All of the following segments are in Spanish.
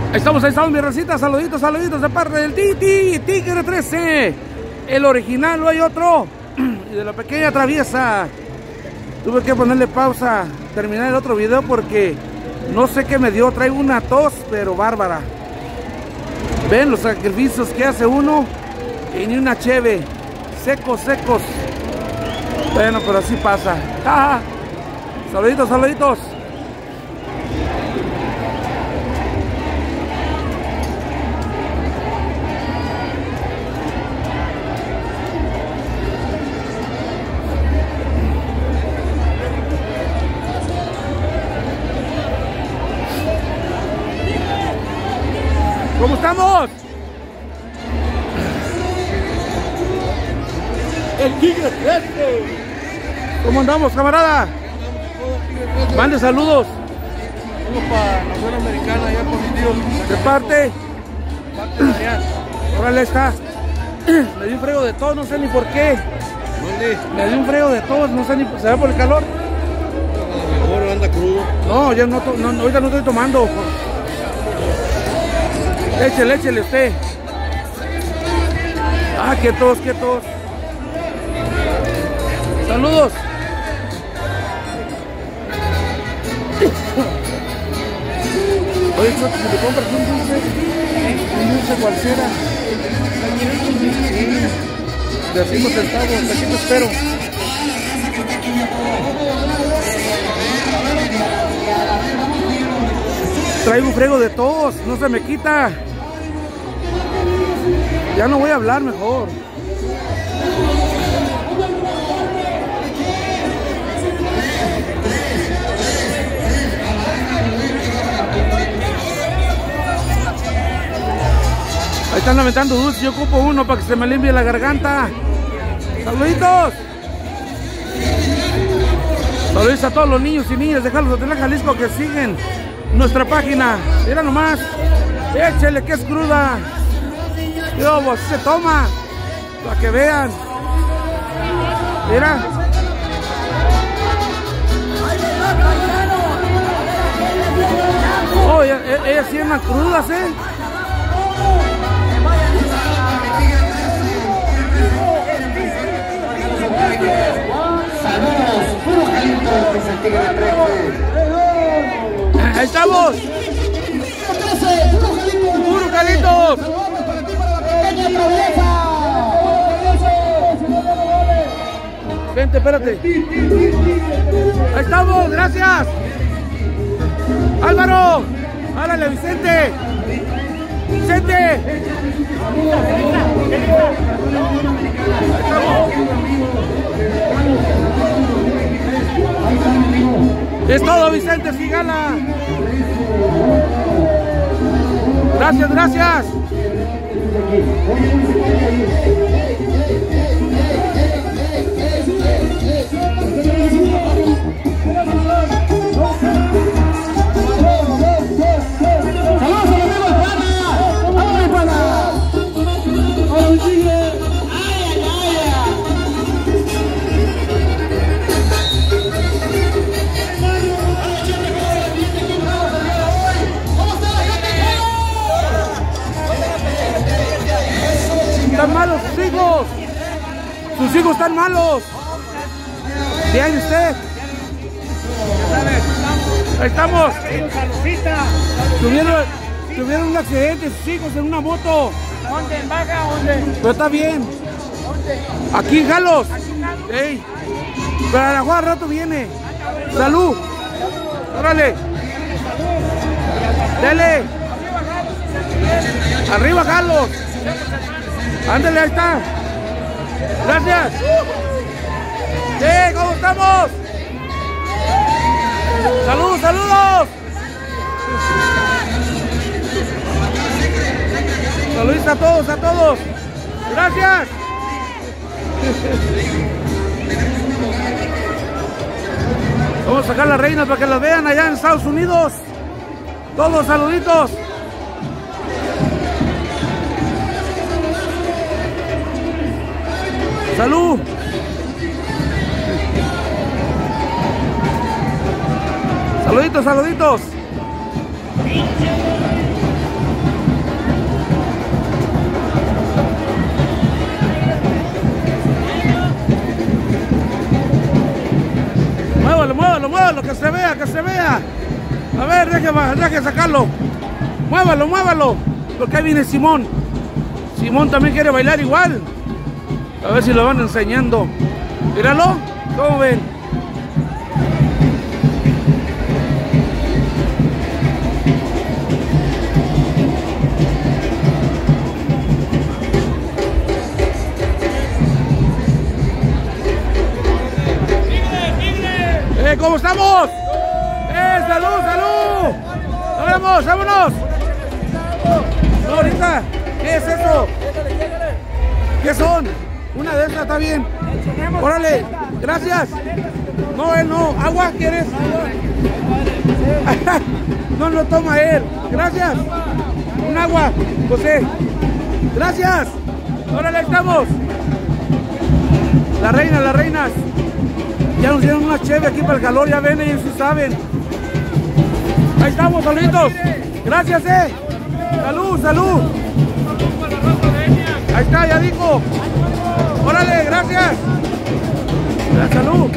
Ahí estamos, mi racita. Saluditos, saluditos de parte del Tigre 13. El original, no hay otro. Y de la pequeña traviesa. Tuve que ponerle pausa, terminar el otro video porque no sé qué me dio. Traigo una tos, pero bárbara. Ven los sacrificios que hace uno y ni una cheve. Secos, secos. Bueno, pero así pasa. ¡Ja! Saluditos, saluditos. ¿Cómo estamos? El Tigre 13. ¿Cómo andamos, camarada? Mande saludos. Saludos para la zona americana, allá por mi tío. ¿De parte? De parte de Adrián. Órale, está. Me dio un frego de tos, no sé ni por qué. ¿Dónde? Me dio un frego de tos, no sé ni... ¿Se ve por el calor? A lo mejor anda crudo. No, ya no, ahorita no estoy tomando. Échele, échele usted. Ah, qué tos, qué tos. Saludos. Oye, si te compras un dulce cualquiera, de 5 centavos, aquí te espero. Traigo un frego de tos, no se me quita. Ya no voy a hablar mejor. Ahí están lamentando dulce, yo ocupo uno para que se me limpie la garganta. Saluditos. Saludos a todos los niños y niñas de Jalisco que siguen nuestra página. Mira nomás. Échele que es cruda. Yo, pues se toma. Para que vean. Mira. Oh, ellas sí eran crudas, Saludos, puro Calitos, que es el Tigre 13. Ahí estamos. Puro Calitos. Vente, espérate. Ahí estamos, gracias. Álvaro. Árale, Vicente. Vicente. Ahí estamos. Es todo, Vicente, sí gana. Gracias, gracias. Están malos sus hijos. Sus hijos están malos. Bien, usted. Ahí estamos. Tuvieron un accidente sus hijos en una moto. ¿Dónde? ¿En Baja? ¿Dónde? Pero está bien. ¿Dónde? Aquí en Jalos. Ey. Pero a la Juan al rato viene. Salud. Órale. Dele. Arriba Jalos. Ándale, ahí está. Gracias. ¿Cómo estamos? Saludos, saludos. Saludos a todos, a todos. Gracias. Vamos a sacar las reinas para que las vean allá en Estados Unidos. Todos saluditos. ¡Salud! Saluditos, saluditos. Muévalo, muévalo, muévalo, que se vea, que se vea. A ver, deje sacarlo. Muévalo, muévalo. Porque ahí viene Simón. Simón también quiere bailar igual. A ver si lo van enseñando. Míralo, ¿cómo ven? ¿Cómo estamos? ¡Salud, salud! ¡Nos vemos, vámonos! No, ahorita, ¿qué es eso? ¿Qué son? Una de estas está bien. Órale, gracias. No, él no. ¿Agua quieres? No lo toma él. Gracias. Un agua, José. Gracias. Órale, estamos. Las reinas. Ya nos dieron una cheve aquí para el calor, ya ven, ellos sí saben. Ahí estamos, saluditos. Gracias, Salud, salud. Ahí está, ya dijo. Órale, gracias. Salud.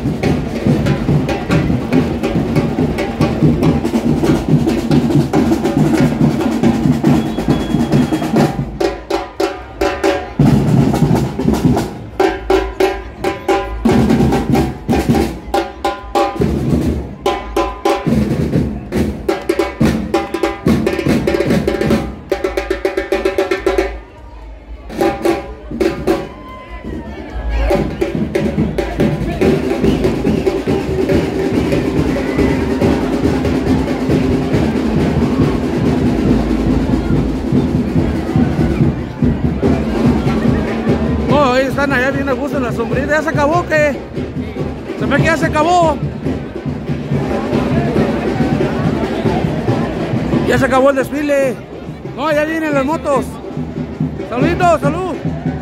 Allá viene a gusto en la sombrita. ¿Ya se acabó o qué? Se ve que ya se acabó. Ya se acabó el desfile. No, ya vienen las motos. Saluditos, salud.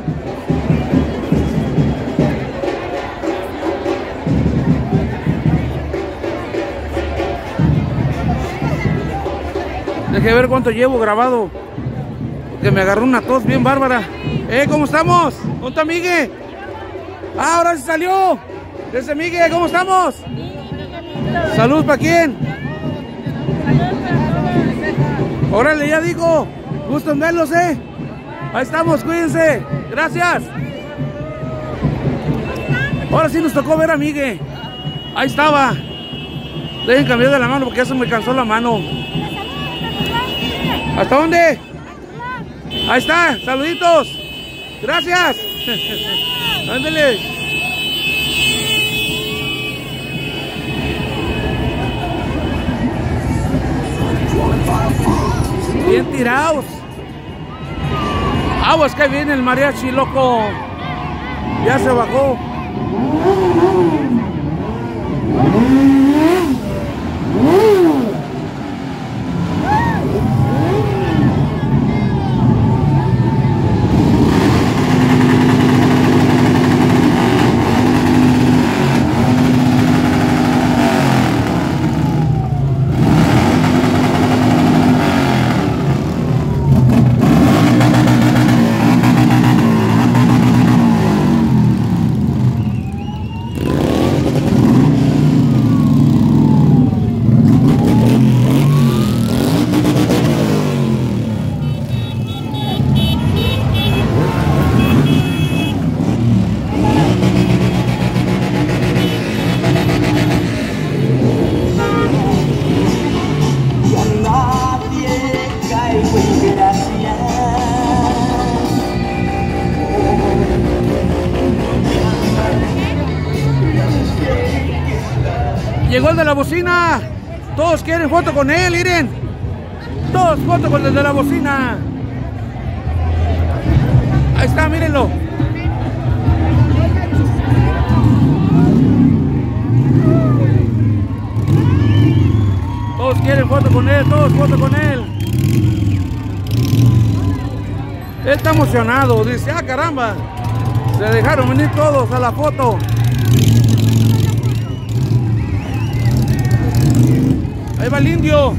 Deje ver cuánto llevo grabado, porque me agarró una tos bien bárbara. ¿Cómo estamos? ¿Dónde está Migue? Ah, ahora sí salió. Ese Migue, ¿cómo estamos? Salud, ¿para quién? Órale, ya digo. Gusto en verlos, Ahí estamos, cuídense. Gracias. Ahora sí nos tocó ver a Migue. Ahí estaba. Dejen cambiar de la mano porque ya se me cansó la mano. ¿Hasta dónde? Ahí está, saluditos. Gracias. Ándale. Bien tirados. Aguas que viene el mariachi, loco. Ya se bajó. Llegó el de la bocina. Todos quieren foto con él, miren. Todos foto con el de la bocina. Ahí está, mírenlo. Todos quieren foto con él, todos foto con él. Él está emocionado, dice, ah caramba, se dejaron venir todos a la foto. Ahí va el indio.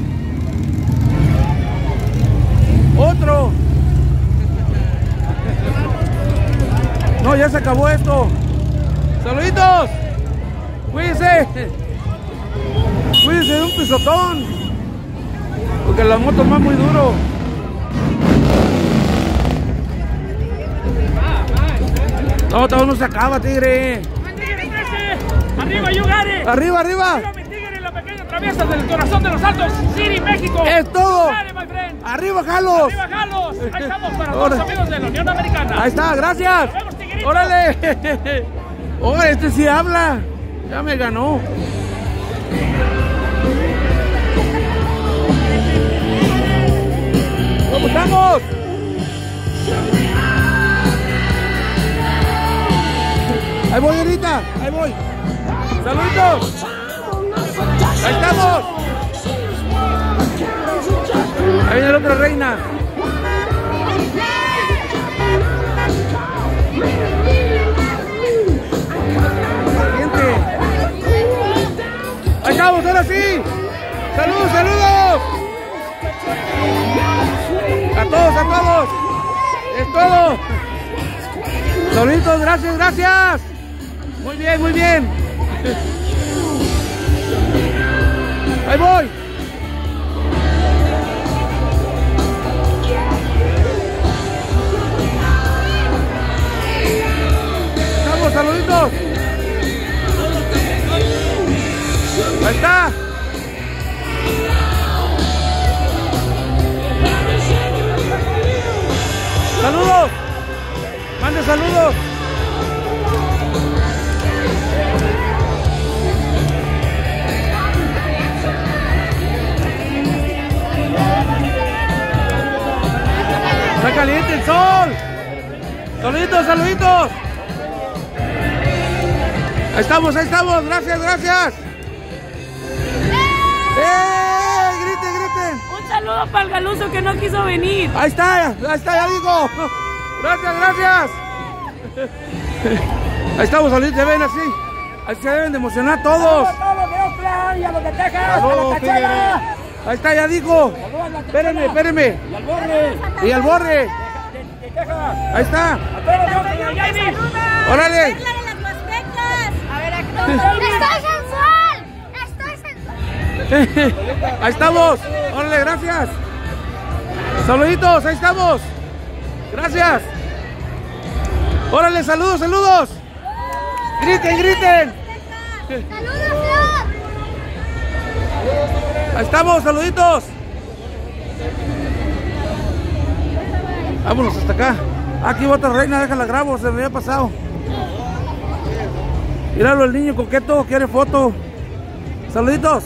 Otro. No, ya se acabó esto. Saluditos. Cuídense. Cuídense de un pisotón, porque la moto va muy duro. No, todo no se acaba, tigre. ¡Arriba, Yugare! ¡Arriba, arriba! ¡Arriba, mi tigre! La pequeña traviesa del corazón de los Altos City, México. ¡Es todo! Dale, my friend. ¡Arriba, Jalos! ¡Arriba, Jalos! Ahí estamos para todos los amigos de la Unión Americana. Ahí está, gracias. Nos vemos, tigrito. ¡Órale! ¡Órale, este sí habla! Ya me ganó. ¿Cómo estamos? Ahí voy ahorita, ahí voy. ¡Saluditos! ¡Ahí estamos! Ahí viene la otra reina. Caliente. Ahí estamos, ahora sí. ¡Saludos, saludos! A todos, a todos. Es todo. Saluditos, gracias, gracias. Muy bien, muy bien. Ahí voy. Vamos, saluditos. Ahí está. Saludos. Mande saludos. Está caliente el sol. Saluditos, saluditos. Ahí estamos. Gracias, gracias. Griten, griten. Un saludo para el Galuso que no quiso venir. Ahí está, ya digo. Gracias, gracias. Ahí estamos, saluditos, ya ven así. Ahí se deben de emocionar todos. Y a los de Texas, Saludos, tigre. Ahí está, ya digo. Espérenme, espérenme. Y al borre. Ahí está. Órale. Es la de las Huastecas. A ver, estoy sensual. Ahí estamos. Órale, gracias. Saluditos, ahí estamos. Gracias. Órale, saludos, saludos. Griten, griten. Saludos, Flor. Ahí estamos, saluditos. Vámonos hasta acá. Aquí va otra reina, déjala grabo, se me había pasado. Míralo, el niño coqueto, quiere foto. Saluditos.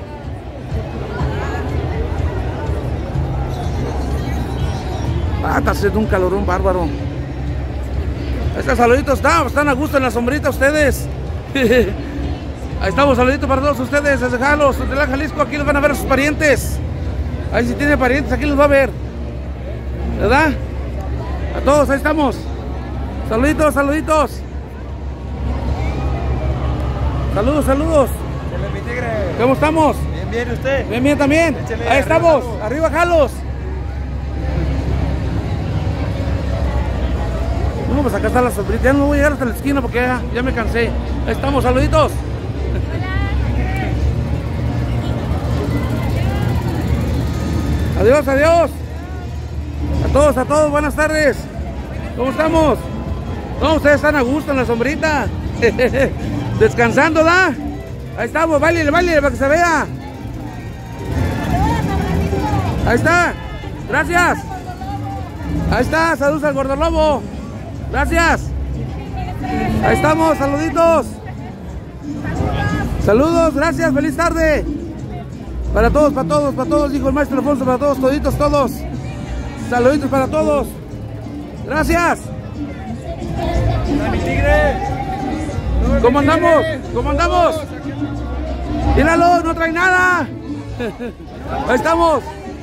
Está haciendo un calorón bárbaro. Ahí está, saluditos, están a gusto en la sombrita ustedes. Ahí estamos, saluditos para todos ustedes desde Jalos, desde la Jalisco. Aquí los van a ver a sus parientes. Ahí si tienen parientes, aquí los va a ver. ¿Verdad? A todos, ahí estamos. Saluditos, saluditos. Saludos, saludos. ¿Cómo estamos? Bien, bien, ¿usted? Bien, bien también. Échale, Ahí estamos, Jalos. arriba Jalos. No, pues acá está la sombrita. Ya no voy a llegar hasta la esquina porque ya me cansé. Ahí estamos, saluditos. Adiós, adiós. A todos, buenas tardes. ¿Cómo estamos? No, ustedes están a gusto en la sombrita. Descansando, ¿da? Ahí estamos, baile, baile, para que se vea. Ahí está. Gracias. Ahí está, saludos al Gordolobo. Gracias. Ahí estamos, saluditos. Saludos, gracias, feliz tarde. Para todos, dijo el maestro Alfonso, para todos, toditos, todos. Saluditos para todos. Gracias. Mi tigre. ¿Cómo andamos? ¿Cómo andamos? Míralo, no trae nada. Ahí estamos.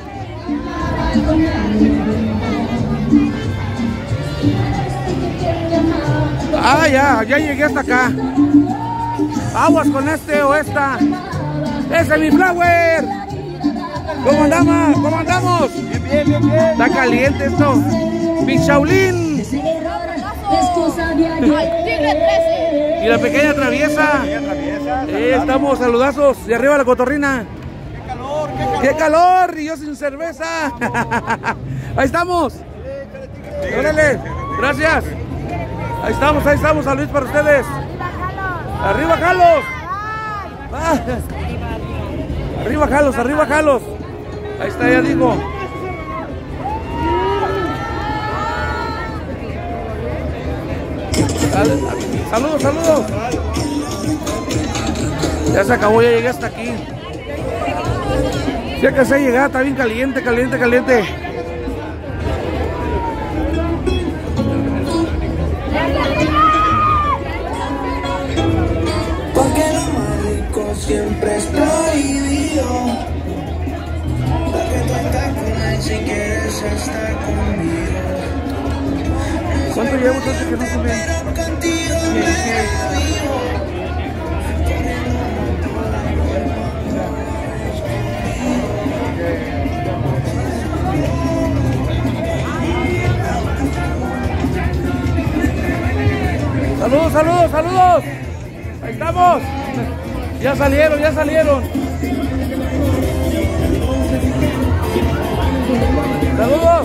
Ah, ya llegué hasta acá. Aguas con este o esta. ¡Ese es mi flower! ¿Cómo andamos? ¿Cómo andamos? Bien, bien, bien, bien. Está caliente esto. Mi Shaolin. Al Tigre 13. Y la pequeña traviesa. Estamos saludazos. Y arriba la cotorrina. ¡Qué calor! Y yo sin cerveza. Ahí estamos. Órale, gracias. Ahí estamos, saludos para ustedes. ¡Arriba, Jalos! Ah. ¡Arriba, Jalos, arriba, Jalos! Ahí está, ya digo. Saludos, saludos. Ya se acabó, ya llegué hasta aquí. Ya que se ha llegado, está bien caliente, caliente, caliente. Porque lo mágico siempre es prohibido. Porque tú estás con él si quieres estar conmigo. ¿Cuánto llevo entonces que no se ve? Saludos, saludos, saludos. Ahí estamos. Ya salieron, ya salieron. Saludos.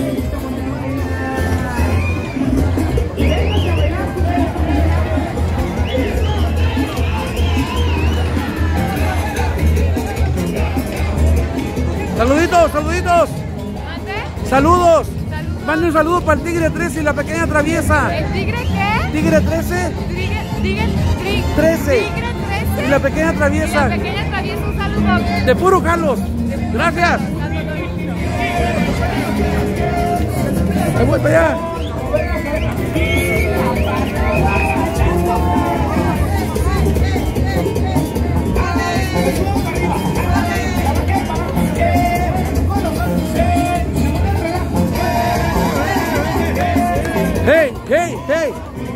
Saluditos, saluditos. Saludos. Mande un saludo para el Tigre 13 y la pequeña traviesa. ¿El tigre qué? Tigre 13. Tigre 13. Y la pequeña traviesa. La pequeña traviesa, un saludo. De puro Carlos. Gracias. Ahí voy para allá. Hey, hey, hey.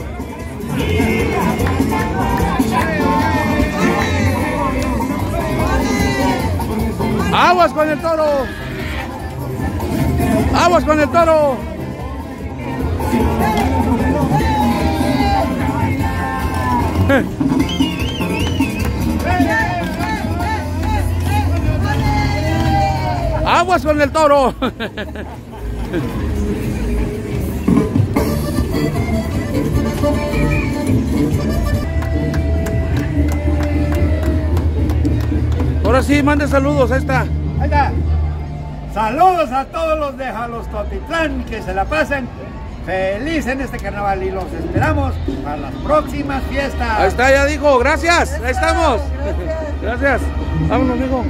Aguas con el toro. Aguas con el toro. Aguas con el toro. Ahora sí, mande saludos, ahí está. Ahí está. Saludos a todos los de Jalostotitlán, que se la pasen feliz en este carnaval y los esperamos para las próximas fiestas. Ahí está, ya dijo, gracias, ahí estamos. Gracias. Vámonos, amigo.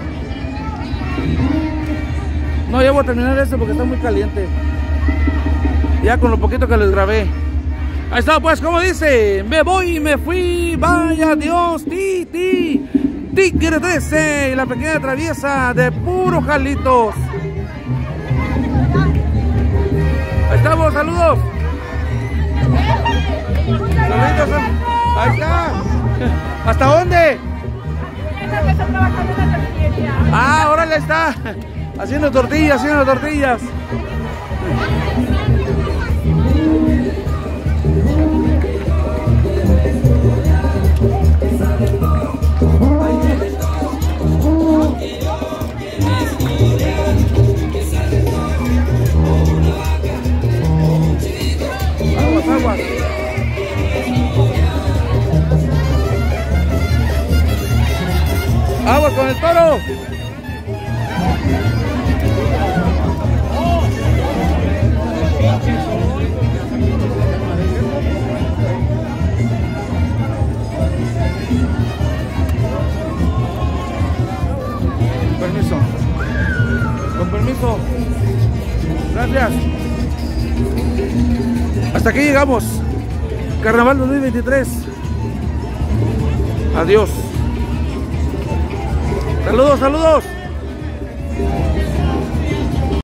No, ya voy a terminar esto porque está muy caliente. Ya con lo poquito que les grabé. Ahí está, pues, como dice, me voy y me fui, vaya Dios, Titi. Tigre 13 y la pequeña traviesa de puro Jalitos. Ahí estamos, saludos. Saluditos. Ahí está. ¿Hasta dónde? Ah, ahora le está haciendo tortillas, haciendo tortillas. Aguas. Aguas con el toro. Permiso. Con permiso. Gracias. Hasta aquí llegamos. Carnaval 2023. Adiós. Saludos, saludos.